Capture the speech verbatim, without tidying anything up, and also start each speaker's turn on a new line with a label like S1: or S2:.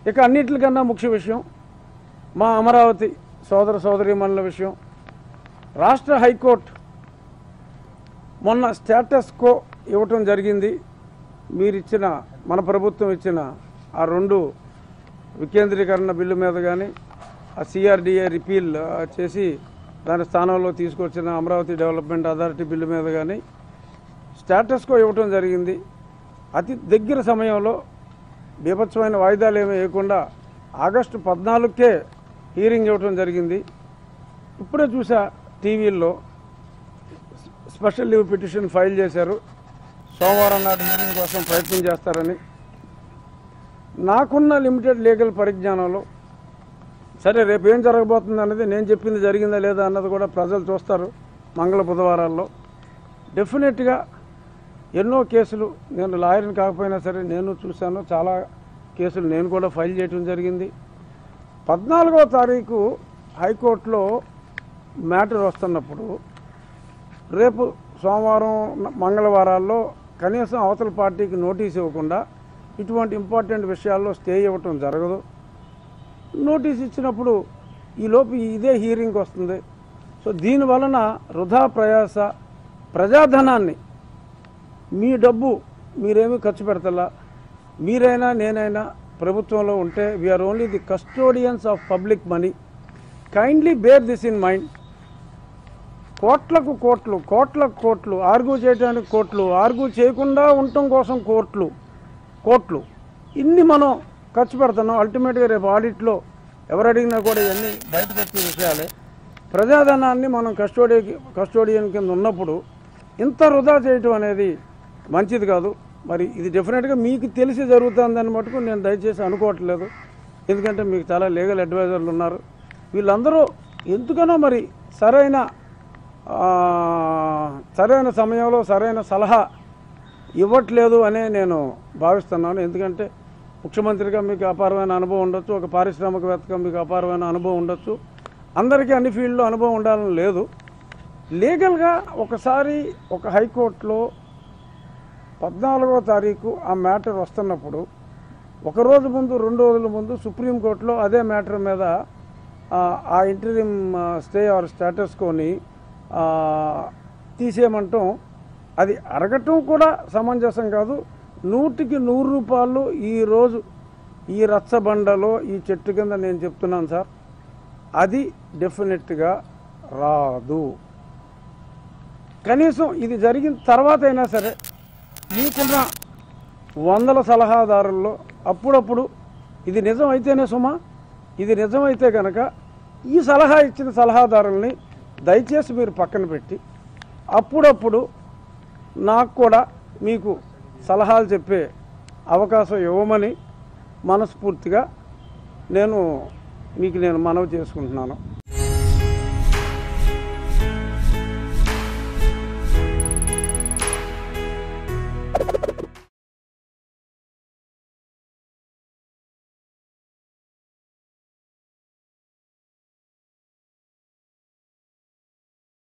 S1: ఇక అన్నిటికన్నా ముఖ్య విషయం మా అమరావతి సోదర సోదరీమణుల విషయం. రాష్ట్ర హైకోర్టు మొన్న స్టేటస్ కో ఇవ్వటం జరిగింది. మీరిచ్చిన మన ప్రభుత్వం ఇచ్చిన ఆ రెండు వికేంద్రీకరణ బిల్లు మీద కానీ ఆ సిఆర్డిఏ రిపీల్ చేసి దాని స్థానంలో తీసుకొచ్చిన అమరావతి డెవలప్మెంట్ అథారిటీ బిల్లు మీద కానీ స్టేటస్ కో ఇవ్వటం జరిగింది. అతి దగ్గర సమయంలో బీభత్సమైన వాయిదాలు ఏమీ వేయకుండా ఆగస్టు పద్నాలుగుకే హీరింగ్ ఇవ్వటం జరిగింది. ఇప్పుడే చూసా టీవీల్లో స్పెషల్ లీవ్ పిటిషన్ ఫైల్ చేశారు. సోమవారం నాడు హీరింగ్ కోసం ప్రయత్నం చేస్తారని. నాకున్న లిమిటెడ్ లీగల్ పరిజ్ఞానంలో సరే రేపు ఏం జరగబోతుంది అన్నది నేను చెప్పింది జరిగిందా లేదా అన్నది కూడా ప్రజలు చూస్తారు మంగళ బుధవారాల్లో. డెఫినెట్గా ఎన్నో కేసులు నేను లాయర్ని కాకపోయినా సరే నేను చూశాను. చాలా కేసులు నేను కూడా ఫైల్ చేయడం జరిగింది. పద్నాలుగవ తారీఖు హైకోర్టులో మ్యాటర్ వస్తున్నప్పుడు రేపు సోమవారం మంగళవారాల్లో కనీసం అవతల పార్టీకి నోటీస్ ఇవ్వకుండా ఇటువంటి ఇంపార్టెంట్ విషయాల్లో స్టే ఇవ్వటం జరగదు. నోటీస్ ఇచ్చినప్పుడు ఈలోపు ఇదే హీరింగ్ వస్తుంది. సో దీనివలన వృధా ప్రయాస, ప్రజాధనాన్ని మీ డబ్బు మీరేమీ ఖర్చు పెడతలా. మీరైనా నేనైనా ప్రభుత్వంలో ఉంటే we're only the custodians of public money. Kindly bear this in mind. కోట్లకు కోట్లు కోట్లకు కోట్లు ఆర్గ్యూ చేయడానికి కోట్లు, ఆర్గ్యూ చేయకుండా ఉండటం కోసం కోట్లు కోట్లు ఇన్ని మనం ఖర్చు పెడుతున్నాం. అల్టిమేట్గా రేపు ఆడిట్లో ఎవరు అడిగినా కూడా ఇవన్నీ బయటకు వచ్చే విషయాలే. ప్రజాధనాన్ని మనం కస్టోడి కస్టోడియన్ కింద ఉన్నప్పుడు ఇంత వృధా చేయటం అనేది మంచిది కాదు. మరి ఇది డెఫినెట్గా మీకు తెలిసి జరుగుతుందని మటుకు నేను దయచేసి అనుకోవట్లేదు. ఎందుకంటే మీకు చాలా లీగల్ అడ్వైజర్లు ఉన్నారు. వీళ్ళందరూ ఎందుకనో మరి సరైన సరైన సమయంలో సరైన సలహా ఇవ్వట్లేదు అనే నేను భావిస్తున్నాను. ఎందుకంటే ముఖ్యమంత్రిగా మీకు అపారమైన అనుభవం ఉండొచ్చు, ఒక పారిశ్రామికవేత్తగా మీకు అపారమైన అనుభవం ఉండొచ్చు. అందరికీ అన్ని ఫీల్డ్లో అనుభవం ఉండాలని లేదు. లీగల్గా ఒకసారి ఒక హైకోర్టులో పద్నాలుగో తారీఖు ఆ మ్యాటర్ వస్తున్నప్పుడు ఒకరోజు ముందు రెండు రోజుల ముందు సుప్రీంకోర్టులో అదే మ్యాటర్ మీద ఆ ఇంటరిమ్ స్టే ఆర్ స్టేటస్ కోని తీసేయమంటాం అది అడగటం కూడా సమంజసం కాదు. నూటికి నూరు రూపాయలు ఈరోజు ఈ రచ్చబండలో ఈ చెట్టు కింద నేను చెప్తున్నాను సార్, అది డెఫినెట్గా రాదు. కనీసం ఇది జరిగిన తర్వాత అయినా సరే మీకున్న వందల సలహాదారుల్లో అప్పుడప్పుడు ఇది నిజం అయితేనే సుమా, ఇది నిజమైతే కనుక ఈ సలహా ఇచ్చిన సలహాదారుల్ని దయచేసి మీరు పక్కన పెట్టి అప్పుడప్పుడు నాకు కూడా మీకు సలహాలు చెప్పే అవకాశం ఇవ్వమని మనస్ఫూర్తిగా నేను మీకు నేను మనవి చేసుకుంటున్నాను.